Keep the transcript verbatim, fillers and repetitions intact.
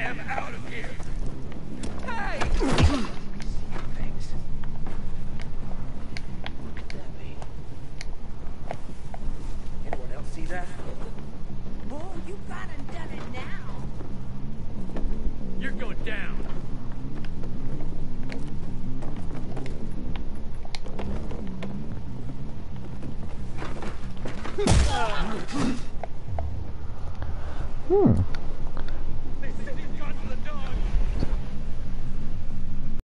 damn out of here! Hey! Thanks. What could that be? Anyone else see that? Oh, you gone and done it now. You're going down. Hmm.